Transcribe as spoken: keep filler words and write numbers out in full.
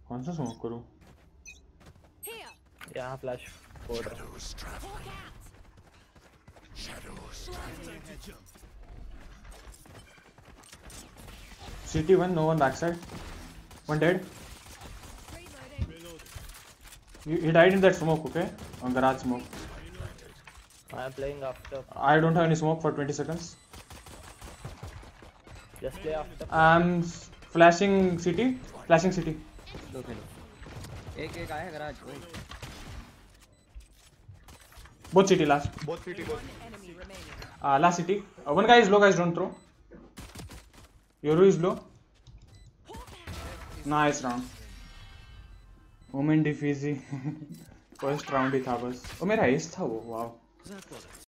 कौन सा स्मोक करूं? यहाँ फ्लैश फोड़ रहा हूँ। City one, no one backside. One dead. He, he died in that smoke, okay? On garage smoke. I am playing after. I don't have any smoke for twenty seconds. Just play after. I'm flashing city. Flashing city. दो खेलो. एक एक आया garage. Both city last. Both city, both. Uh, last city. Uh, one guy is low, guys, don't throw. Yoru is low. Nice round. Omen defeasy. First round ही था बस. ओ मेरा ace था वो. Wow.